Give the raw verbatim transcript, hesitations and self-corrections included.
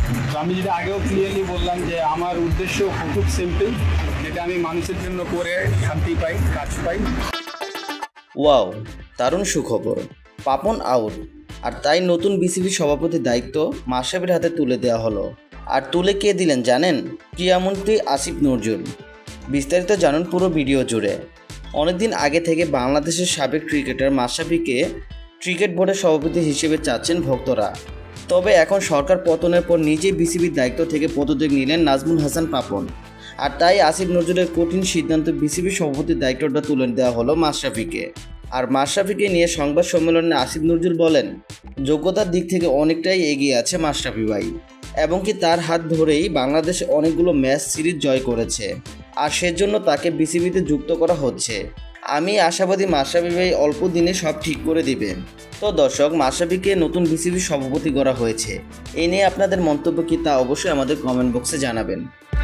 তো আমি যেটা আগেও ক্লিয়ারলি বললাম যে আমার উদ্দেশ্য খুব সিম্পল, যেটা আমি মানুষের জন্য করে শান্তি পাই, কাজ পাই। ওয়াও, দারুণ সুখবর। পাপন আউট, আর তাই নতুন বিসিবি সভাপতির দায়িত্ব মাশরাফির হাতে তুলে দেওয়া হলো। আর তুলে কে দিলেন জানেন? ক্রীড়ামন্ত্রী আসিফ নজরুল। বিস্তারিত জানুন পুরো ভিডিও জুড়ে। অনেকদিন আগে থেকে বাংলাদেশের সাবেক ক্রিকেটার মাশরাফিকে ক্রিকেট বোর্ডের সভাপতি হিসেবে চাচ্ছেন ভক্তরা। তবে এখন সরকার পতনের পর নিজেই বিসিবির দায়িত্ব থেকে পদত্যাগ নিলেন নাজমুল হাসান পাপন। আর তাই আসিফ নজরুলের কঠিন সিদ্ধান্ত বিসিবি সভাপতির দায়িত্বটা তুলে দেওয়া হলো মাশরাফিকে। আর মাশরাফিকে নিয়ে সংবাদ সম্মেলনে আসিফ নজরুল বলেন, যোগ্যতার দিক থেকে অনেকটাই এগিয়ে আছে মাশরাফি ভাই, এবং কি তার হাত ধরেই বাংলাদেশ অনেকগুলো ম্যাচ সিরিজ জয় করেছে, আর সেজন্য তাকে বিসিবিতে যুক্ত করা হচ্ছে। আমি আশাবাদী মাশরাফি ভাই অল্প দিনে সব ঠিক করে দিবেন। তো দর্শক, মাশরাফিকে নতুন বিসিবি সভাপতি করা হয়েছে, এ নিয়ে আপনাদের মন্তব্য কি তা অবশ্যই আমাদের কমেন্ট বক্সে জানাবেন।